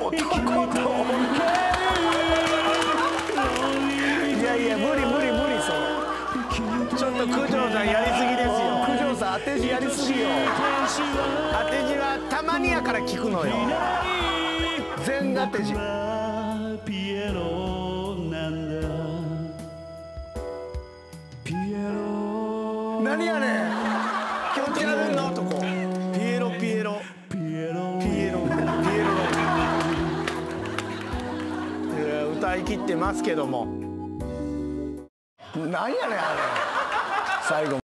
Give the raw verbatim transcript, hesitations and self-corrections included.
男といやいや無理無理無理それちょっと九条さんやりすぎですよ。九条さん当て字やりすぎよ。当て字はたまにやから聞くのよ。全当て字何やねん気持ち悪いな男。ピエロピエロピエロピエロ歌い切ってますけどもなんやねんあれ最後